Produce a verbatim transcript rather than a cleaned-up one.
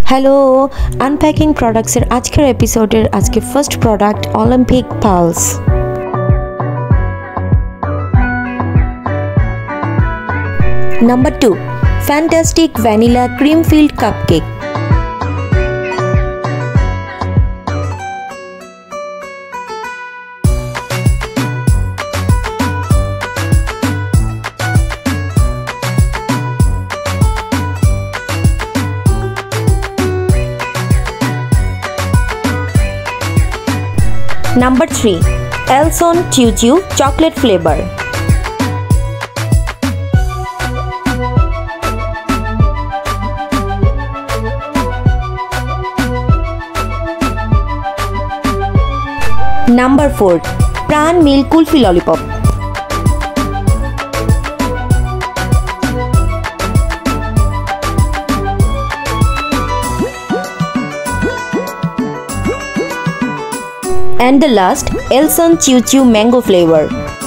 Hello, unpacking প্রোডাক্টসের আজকের এপিসোডের আজকে first product Olympic Pulse. Number two, fantastic vanilla cream filled cupcake. Number three, Ayzal Chew Chew chocolate flavor. Number four, Pran Milk Kulfi Lollipop. And the last, Ayzal Chew Chew mango flavor.